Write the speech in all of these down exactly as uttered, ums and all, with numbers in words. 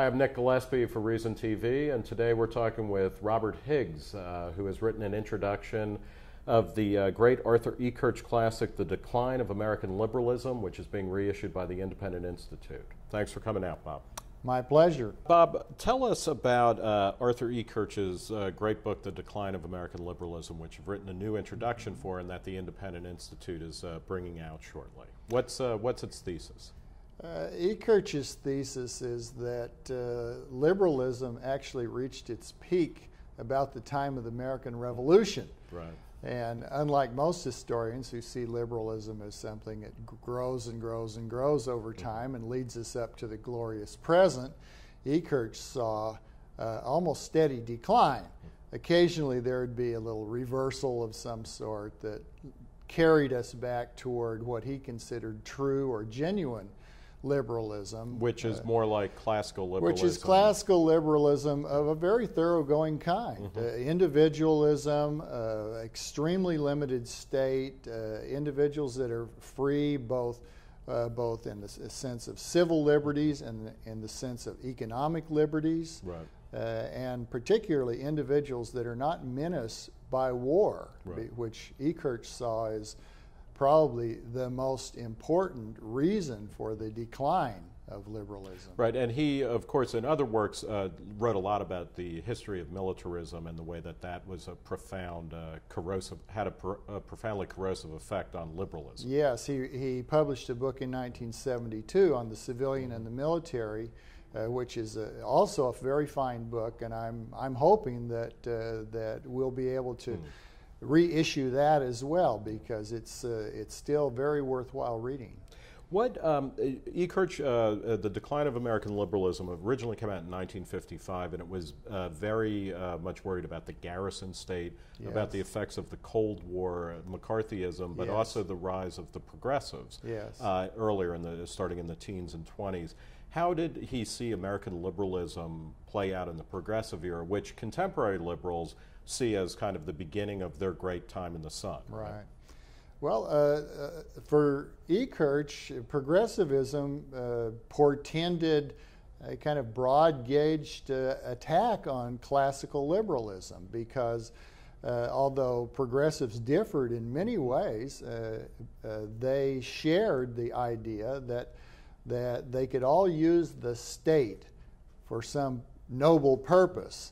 Hi, I'm Nick Gillespie for Reason T V, and today we're talking with Robert Higgs, uh, who has written an introduction of the uh, great Arthur E. Kirch classic, The Decline of American Liberalism, which is being reissued by the Independent Institute. Thanks for coming out, Bob. My pleasure. Bob, tell us about uh, Arthur E. Kirch's uh, great book, The Decline of American Liberalism, which you've written a new introduction for and that the Independent Institute is uh, bringing out shortly. What's, uh, what's its thesis? Uh, E. Kirch's thesis is that uh, liberalism actually reached its peak about the time of the American Revolution. Right. And unlike most historians who see liberalism as something that grows and grows and grows over time and leads us up to the glorious present, E. Kirch saw uh, almost steady decline. Occasionally there would be a little reversal of some sort that carried us back toward what he considered true or genuine liberalism. Which is uh, more like classical liberalism. Which is classical liberalism of a very thoroughgoing kind. Mm-hmm. uh, individualism, uh, extremely limited state, uh, individuals that are free both uh, both in the sense of civil liberties and in the sense of economic liberties, right. uh, and particularly individuals that are not menaced by war, right. which E. Kirch saw as probably the most important reason for the decline of liberalism. Right, and he, of course, in other works, uh, wrote a lot about the history of militarism and the way that that was a profound, uh, corrosive, had a, pro a profoundly corrosive effect on liberalism. Yes, he, he published a book in nineteen seventy-two on the civilian and the military, uh, which is a, also a very fine book, and I'm, I'm hoping that, uh, that we'll be able to mm. reissue that as well, because it's uh, it's still very worthwhile reading. What um, E. Kirch, uh, uh, The Decline of American Liberalism, originally came out in nineteen fifty-five, and it was uh, very uh, much worried about the garrison state, yes. about the effects of the Cold War, McCarthyism, but yes. also the rise of the progressives. Yes. Uh, earlier in the starting in the teens and twenties. How did he see American liberalism play out in the progressive era, which contemporary liberals see as kind of the beginning of their great time in the sun? Right. right? Well, uh, uh, for E. Kirch, progressivism uh, portended a kind of broad-gauged uh, attack on classical liberalism, because uh, although progressives differed in many ways, uh, uh, they shared the idea that that they could all use the state for some noble purpose,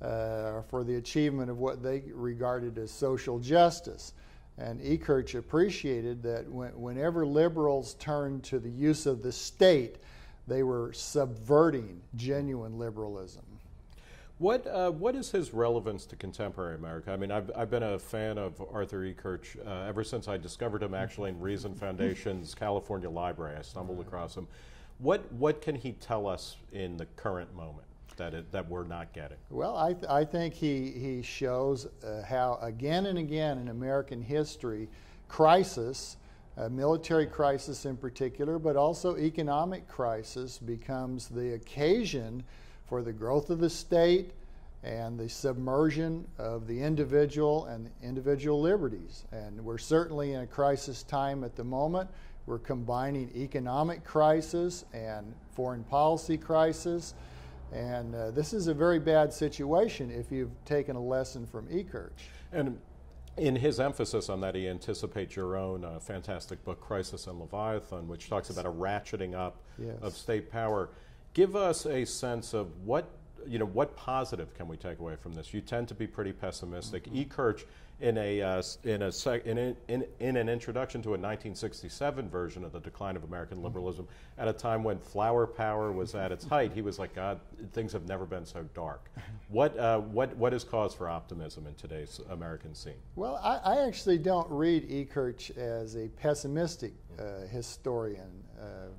uh, for the achievement of what they regarded as social justice. And E. Kirch appreciated that when, whenever liberals turned to the use of the state, they were subverting genuine liberalism. What, uh, what is his relevance to contemporary America? I mean, I've, I've been a fan of Arthur E. Kirch uh, ever since I discovered him actually in Reason Foundation's California Library. I stumbled across him. What, what can he tell us in the current moment that, it, that we're not getting? Well, I, th I think he, he shows uh, how again and again in American history, crisis, uh, military crisis in particular, but also economic crisis becomes the occasion for the growth of the state and the submersion of the individual and individual liberties. And we're certainly in a crisis time at the moment. We're combining economic crisis and foreign policy crisis. And uh, this is a very bad situation if you've taken a lesson from E. Kirch. And in his emphasis on that, he anticipates your own uh, fantastic book, Crisis and Leviathan, which talks about a ratcheting up yes. of state power. Give us a sense of what, you know, what positive can we take away from this? You tend to be pretty pessimistic. Mm-hmm. E. Kirch, in a uh, in a sec, in, a, in in an introduction to a nineteen sixty-seven version of The Decline of American Liberalism, mm-hmm. at a time when flower power was at its height, he was like, God, things have never been so dark. What uh, what what is cause for optimism in today's American scene? Well, I, I actually don't read E. Kirch as a pessimistic uh, historian. Uh,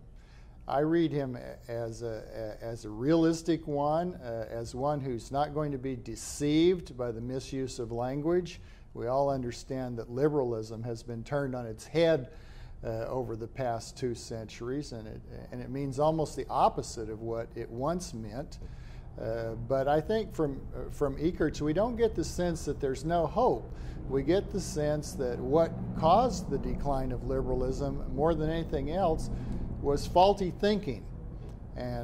I read him as a, as a realistic one, uh, as one who's not going to be deceived by the misuse of language. We all understand that liberalism has been turned on its head uh, over the past two centuries, and it, and it means almost the opposite of what it once meant. Uh, but I think from, uh, from E. Kirch, we don't get the sense that there's no hope. We get the sense that what caused the decline of liberalism more than anything else was faulty thinking. And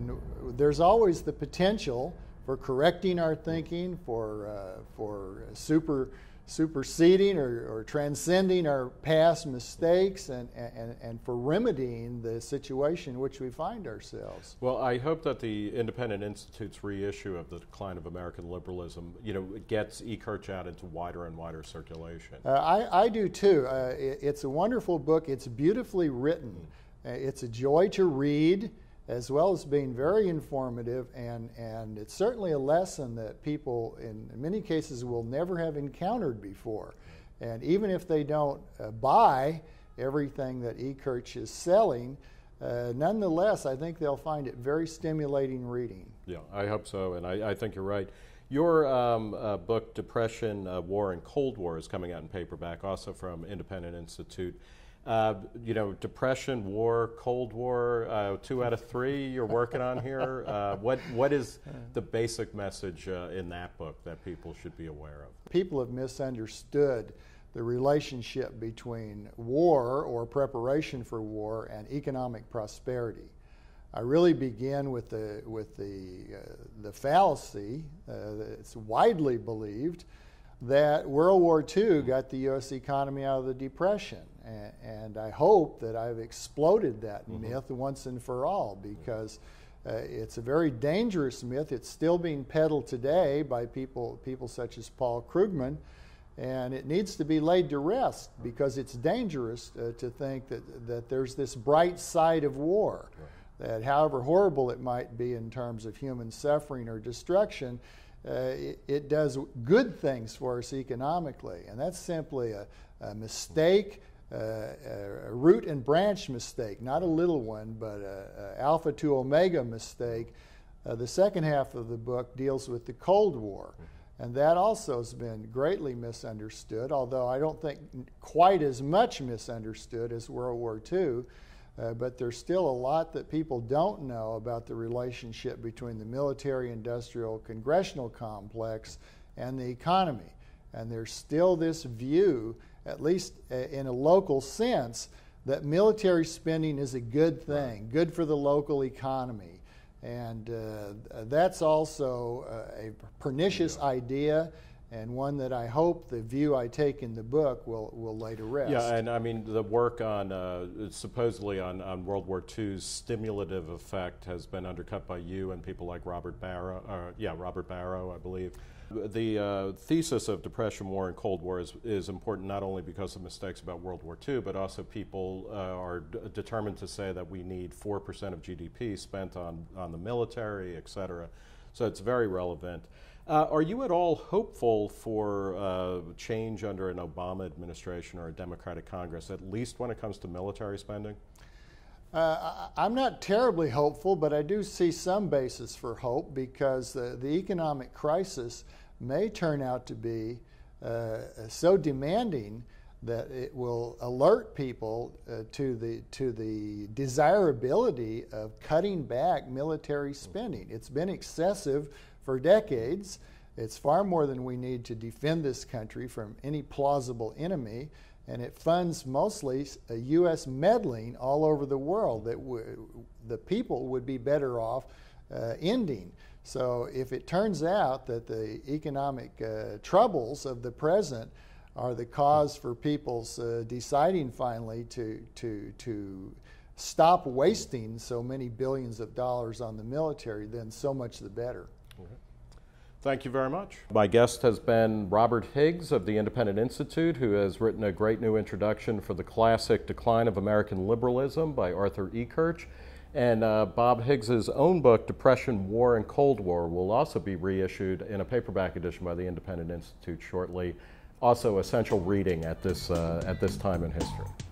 there's always the potential for correcting our thinking, for uh, for super superseding or, or transcending our past mistakes, and, and and for remedying the situation in which we find ourselves. Well, I hope that the Independent Institute's reissue of The Decline of American Liberalism, you know, gets eKirch out into wider and wider circulation. Uh, I, I do too. Uh, it, it's a wonderful book. It's beautifully written. Uh, it's a joy to read, as well as being very informative, and, and it's certainly a lesson that people in many cases will never have encountered before. And even if they don't uh, buy everything that eKirch is selling, uh, nonetheless, I think they'll find it very stimulating reading. Yeah, I hope so, and I, I think you're right. Your um, uh, book, Depression, uh, War, and Cold War, is coming out in paperback, also from Independent Institute. Uh, you know, Depression, War, Cold War, uh, two out of three you're working on here. Uh, what What is the basic message uh, in that book that people should be aware of? People have misunderstood the relationship between war or preparation for war and economic prosperity. I really begin with the, with the, uh, the fallacy uh, that's widely believed that World War Two got the U S economy out of the Depression. And, and I hope that I've exploded that mm-hmm. myth once and for all, because uh, it's a very dangerous myth. It's still being peddled today by people, people such as Paul Krugman, and it needs to be laid to rest, because it's dangerous uh, to think that, that there's this bright side of war, right. that however horrible it might be in terms of human suffering or destruction, Uh, it, it does good things for us economically, and that's simply a, a mistake, uh, a, a root and branch mistake, not a little one, but a, a alpha to omega mistake. Uh, the second half of the book deals with the Cold War, and that also has been greatly misunderstood, although I don't think quite as much misunderstood as World War Two. Uh, but there's still a lot that people don't know about the relationship between the military-industrial congressional complex and the economy. And there's still this view, at least uh, in a local sense, that military spending is a good thing, good for the local economy. And uh, that's also uh, a pernicious yeah. idea, and one that I hope the view I take in the book will, will lay to rest. Yeah, and I mean, the work on, uh, supposedly on, on World War Two's stimulative effect has been undercut by you and people like Robert Barro, uh, yeah, Robert Barro, I believe. The uh, thesis of Depression, War, and Cold War is, is important not only because of mistakes about World War Two, but also people uh, are d determined to say that we need four percent of G D P spent on, on the military, et cetera. So it's very relevant. Uh, are you at all hopeful for uh, change under an Obama administration or a Democratic Congress, at least when it comes to military spending? Uh, I'm not terribly hopeful, but I do see some basis for hope, because uh, the economic crisis may turn out to be uh, so demanding that it will alert people uh, to the to the desirability of cutting back military spending. It's been excessive for decades. It's far more than we need to defend this country from any plausible enemy, and it funds mostly a U S meddling all over the world that w the people would be better off uh, ending. So if it turns out that the economic uh, troubles of the present are the cause for people's uh, deciding finally to, to, to stop wasting so many billions of dollars on the military, then so much the better. Okay. Thank you very much. My guest has been Robert Higgs of the Independent Institute, who has written a great new introduction for the classic Decline of American Liberalism by Arthur eKirch. And uh, Bob Higgs's own book, Depression, War, and Cold War, will also be reissued in a paperback edition by the Independent Institute shortly. Also essential reading at this, uh, at this time in history.